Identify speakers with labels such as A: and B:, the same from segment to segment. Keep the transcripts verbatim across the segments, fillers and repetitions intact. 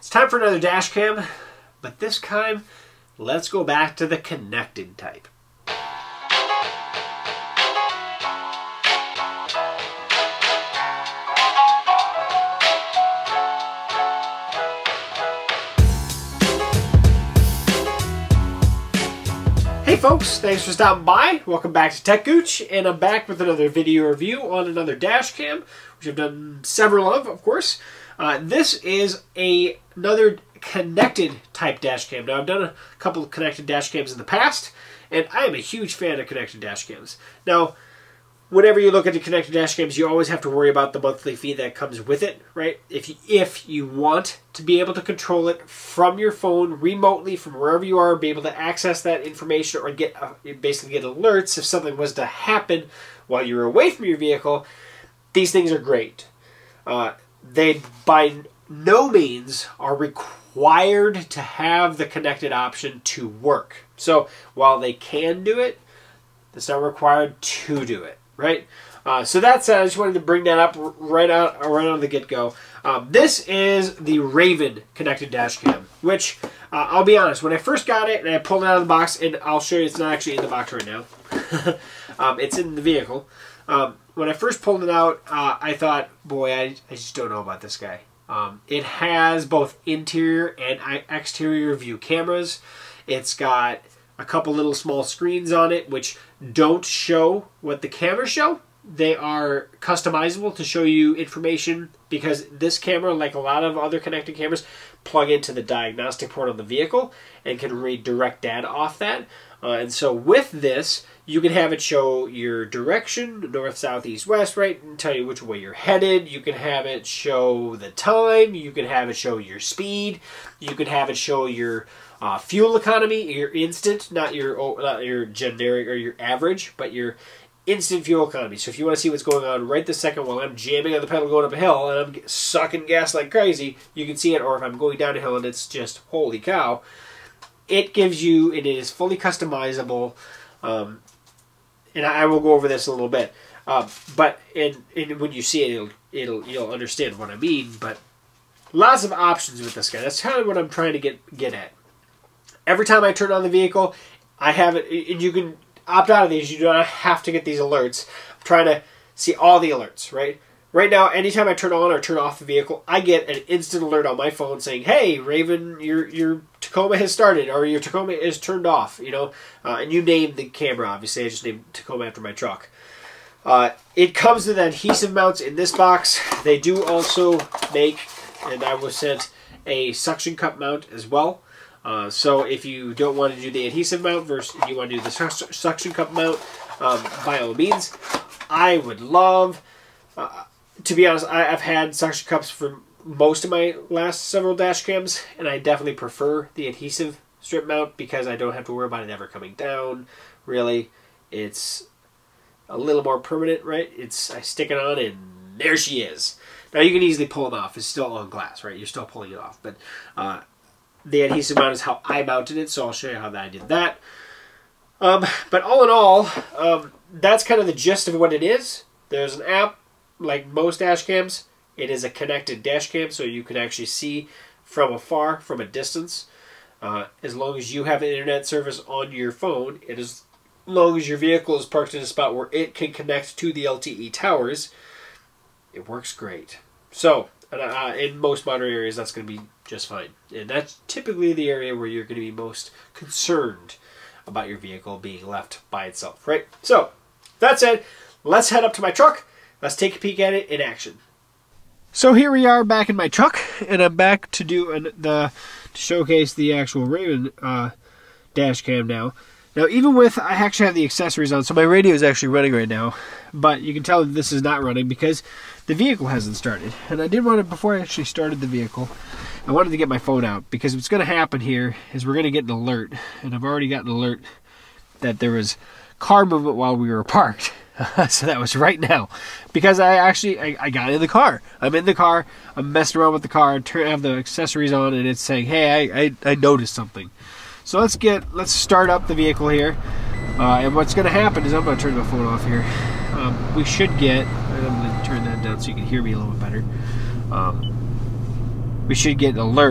A: It's time for another dash cam, but this time, let's go back to the connected type. Hey folks, thanks for stopping by. Welcome back to Tech Gooch, and I'm back with another video review on another dash cam, which I've done several of, of course. Uh, this is a, another connected type dash cam. Now, I've done a couple of connected dash cams in the past, and I am a huge fan of connected dash cams. Now, whenever you look at the connected dash cams, you always have to worry about the monthly fee that comes with it, right? If you, if you want to be able to control it from your phone remotely, from wherever you are, be able to access that information or get uh, basically get alerts if something was to happen while you're away from your vehicle, these things are great. Uh, they by no means are required to have the connected option to work. So while they can do it, it's not required to do it. Right, uh, so that's uh, I just wanted to bring that up right out right on the get-go. Um, this is the Raven connected dash cam, which uh, I'll be honest, when I first got it and I pulled it out of the box, and I'll show you, it's not actually in the box right now. um, it's in the vehicle. Um, when I first pulled it out, uh, I thought, boy, I, I just don't know about this guy. Um, it has both interior and exterior view cameras. It's got a couple little small screens on it which don't show what the cameras show. They are customizable to show you information because this camera, like a lot of other connected cameras, plug into the diagnostic port on the vehicle and can read direct data off that. Uh, and so with this, you can have it show your direction, north, south, east, west, right, and tell you which way you're headed. You can have it show the time. You can have it show your speed. You can have it show your Uh, fuel economy, your instant, not your not your generic or your average, but your instant fuel economy. So if you want to see what's going on right this second while I'm jamming on the pedal going up a hill and I'm sucking gas like crazy, you can see it. Or if I'm going down a hill and it's just, holy cow, it gives you, it is fully customizable. Um, and I will go over this a little bit. Uh, but in, in, when you see it, it'll, it'll, you'll understand what I mean. But lots of options with this guy. That's kind of what I'm trying to get, get at. Every time I turn on the vehicle, I have it, and you can opt out of these. You do not have to get these alerts. I'm trying to see all the alerts, right? Right now, anytime I turn on or turn off the vehicle, I get an instant alert on my phone saying, hey, Raven, your your Tacoma has started, or your Tacoma is turned off, you know? Uh, and you name the camera, obviously. I just named Tacoma after my truck. Uh, it comes with adhesive mounts in this box. They do also make, and I was sent, a suction cup mount as well. Uh, so if you don't want to do the adhesive mount versus you want to do the su suction cup mount, um, by all means, I would love, uh, to be honest, I, I've had suction cups for most of my last several dash cams, and I definitely prefer the adhesive strip mount because I don't have to worry about it ever coming down. Really, it's a little more permanent, right? It's, I stick it on and there she is. Now you can easily pull it off. It's still on glass, right? You're still pulling it off, but uh, the adhesive mount is how I mounted it, so I'll show you how I did that. Um, but all in all, um, that's kind of the gist of what it is. There's an app, like most dash cams. It is a connected dash cam, so you can actually see from afar, from a distance. Uh, as long as you have an internet service on your phone, and as long as your vehicle is parked in a spot where it can connect to the L T E towers, it works great. So, uh, in most modern areas, that's going to be just fine. And that's typically the area where you're going to be most concerned about your vehicle being left by itself, right? So, that said, let's head up to my truck. Let's take a peek at it in action. So here we are back in my truck, and I'm back to do an, the to showcase the actual Raven uh, dash cam now. Now, even with, I actually have the accessories on, so my radio is actually running right now, but you can tell that this is not running because the vehicle hasn't started. And I did want to, before I actually started the vehicle, I wanted to get my phone out because what's going to happen here is we're going to get an alert, and I've already got an alert that there was car movement while we were parked. So that was right now because I actually, I, I got in the car. I'm in the car, I'm messing around with the car, I have the accessories on, and it's saying, hey, I, I, I noticed something. So let's get, let's start up the vehicle here. Uh, and what's going to happen is, I'm going to turn my phone off here. Um, we should get, I'm going to turn that down so you can hear me a little bit better. Um, we should get an alert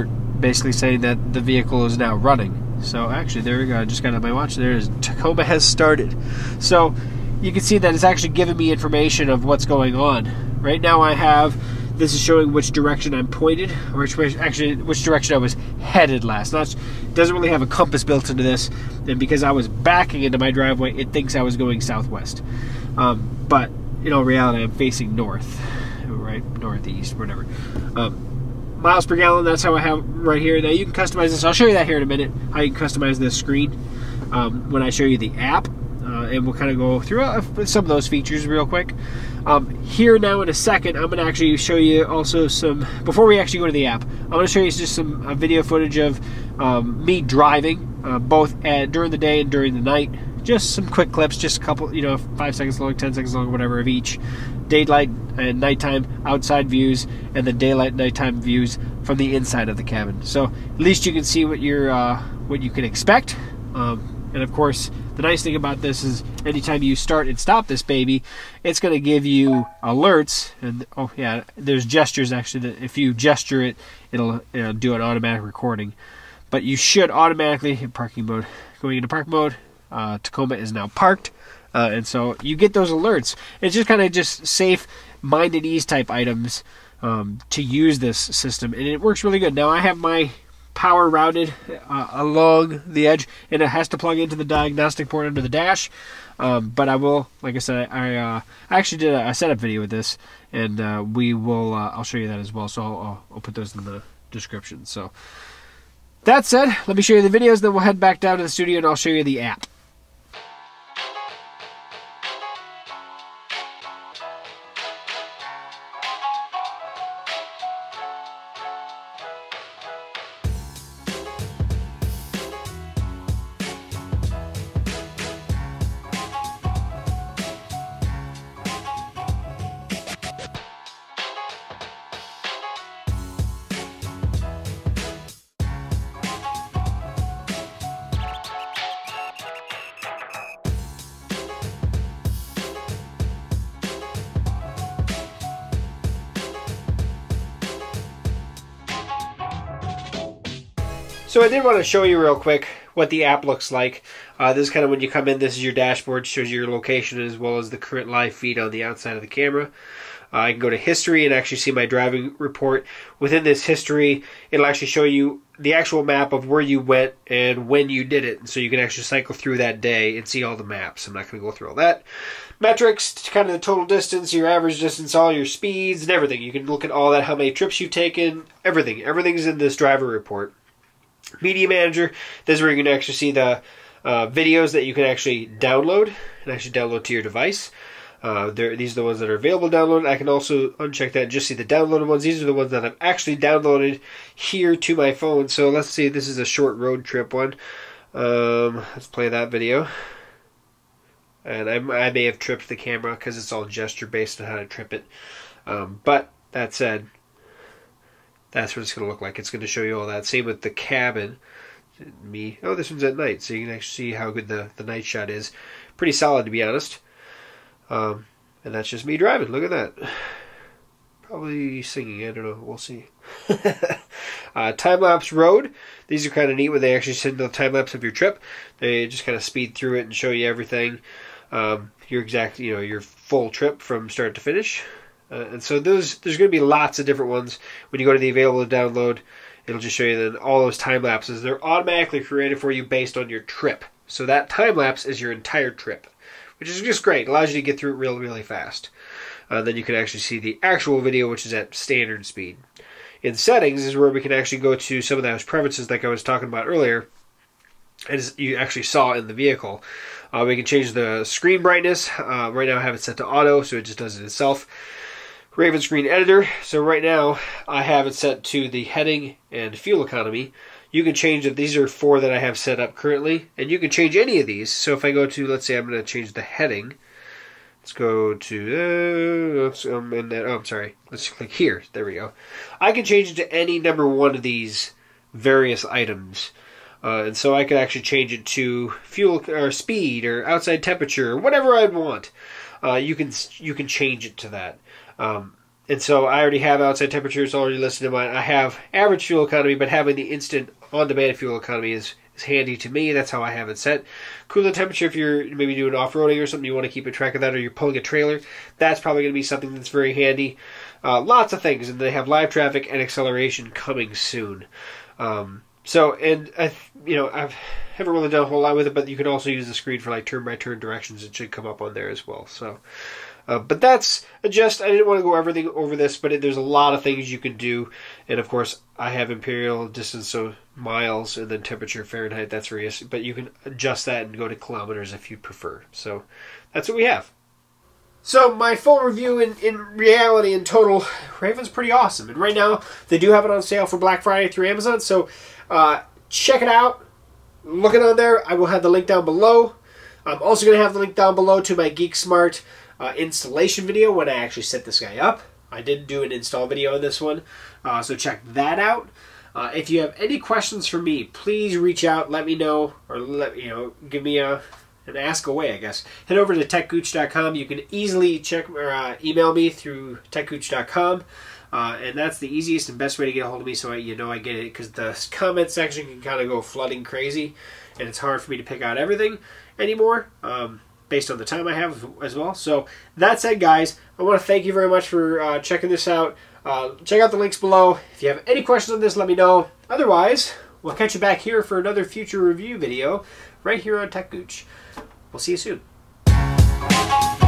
A: basically saying that the vehicle is now running. So actually, there we go. I just got on my watch. There is Tacoma has started. So you can see that it's actually giving me information of what's going on. Right now I have, this is showing which direction I'm pointed, or which actually which direction I was headed last. Now, it doesn't really have a compass built into this, and because I was backing into my driveway, it thinks I was going southwest. Um, but in all reality, I'm facing north, right, northeast, whatever. Um, miles per gallon, that's how I have right here. Now you can customize this. I'll show you that here in a minute, how you can customize this screen um, when I show you the app. Uh, and we'll kind of go through uh, some of those features real quick. Um, here now in a second, I'm going to actually show you also some, before we actually go to the app, I'm going to show you just some uh, video footage of um, me driving, uh, both at, during the day and during the night. Just some quick clips, just a couple, you know, five seconds long, ten seconds long, whatever of each. Daylight and nighttime outside views, and the daylight nighttime views from the inside of the cabin. So at least you can see what you're, uh, what you can expect. Um, and of course, the nice thing about this is anytime you start and stop this baby, it's going to give you alerts. And oh yeah, there's gestures actually that if you gesture it, it'll, it'll do an automatic recording. But you should automatically hit parking mode. Going into park mode, uh, Tacoma is now parked, uh, and so you get those alerts. It's just kind of just safe, mind at ease type items um, to use this system, and it works really good. Now I have my power routed uh, along the edge, and it has to plug into the diagnostic port under the dash. Um, but I will, like I said, I, uh, I actually did a, a setup video with this, and uh, we will. Uh, I'll show you that as well. So I'll, I'll, I'll put those in the description. So that said, let me show you the videos. Then we'll head back down to the studio, and I'll show you the app. So I did want to show you real quick what the app looks like. Uh, this is kind of when you come in, this is your dashboard, shows you your location as well as the current live feed on the outside of the camera. Uh, I can go to history and actually see my driving report. Within this history, it'll actually show you the actual map of where you went and when you did it. So you can actually cycle through that day and see all the maps. I'm not going to go through all that. Metrics, kind of the total distance, your average distance, all your speeds and everything. You can look at all that, how many trips you've taken, everything. Everything's in this driver report. Media Manager, this is where you can actually see the uh, videos that you can actually download and actually download to your device. Uh, these are the ones that are available to download. I can also uncheck that and just see the downloaded ones. These are the ones that I've actually downloaded here to my phone. So let's see, this is a short road trip one. Um, let's play that video. And I, I may have tripped the camera because it's all gesture based on how to trip it. Um, but that said, that's what it's going to look like. It's going to show you all that. Same with the cabin. Me. Oh, this one's at night, so you can actually see how good the, the night shot is. Pretty solid, to be honest. Um, and that's just me driving. Look at that. Probably singing. I don't know. We'll see. uh, time-lapse road. These are kind of neat when they actually send the time-lapse of your trip. They just kind of speed through it and show you everything. Um, your exact, you know, your full trip from start to finish. Uh, and so those, there's going to be lots of different ones. When you go to the available to download, it'll just show you then all those time lapses. They're automatically created for you based on your trip. So that time lapse is your entire trip, which is just great. It allows you to get through it real, really fast. Uh, then you can actually see the actual video, which is at standard speed. In settings is where we can actually go to some of those preferences like I was talking about earlier, as you actually saw in the vehicle. Uh, we can change the screen brightness. Uh, right now I have it set to auto, so it just does it itself. Raven Screen Editor. So right now I have it set to the heading and fuel economy. You can change it. These are four that I have set up currently, and you can change any of these. So if I go to, let's say I'm going to change the heading. Let's go to, uh, um, in that, oh, I'm sorry. Let's click here. There we go. I can change it to any number one of these various items. Uh, and so I could actually change it to fuel or speed or outside temperature or whatever I'd want. Uh, you can you can change it to that. Um, and so I already have outside temperatures already listed in mine. I have average fuel economy, but having the instant on-demand fuel economy is, is handy to me. That's how I have it set. Coolant temperature, if you're maybe doing off-roading or something, you want to keep a track of that, or you're pulling a trailer, that's probably going to be something that's very handy. Uh, lots of things, and they have live traffic and acceleration coming soon. Um, so, and I, you know, I've haven't really done a whole lot with it, but you can also use the screen for like turn-by-turn directions. It should come up on there as well. So. Uh, but that's just, I didn't want to go everything over this, but it, there's a lot of things you can do. And of course, I have imperial distance, so miles, and then temperature Fahrenheit, that's where you, but you can adjust that and go to kilometers if you prefer. So that's what we have. So my full review in, in reality, in total, Raven's pretty awesome. And right now, they do have it on sale for Black Friday through Amazon. So uh, check it out. Look it on there. I will have the link down below. I'm also going to have the link down below to my GeekSmart Uh, installation video when I actually set this guy up. I did do an install video on this one, uh, so check that out. Uh, if you have any questions for me, please reach out, let me know, or let you know, give me a an ask away, I guess. Head over to tech gooch dot com. You can easily check or uh, email me through tech gooch dot com, uh, and that's the easiest and best way to get a hold of me, so I, you know I get it, because the comment section can kind of go flooding crazy, and it's hard for me to pick out everything anymore. Um, based on the time I have as well. So that said, guys, I want to thank you very much for uh, checking this out. Uh, check out the links below. If you have any questions on this, let me know. Otherwise, we'll catch you back here for another future review video right here on Tech Gooch. We'll see you soon.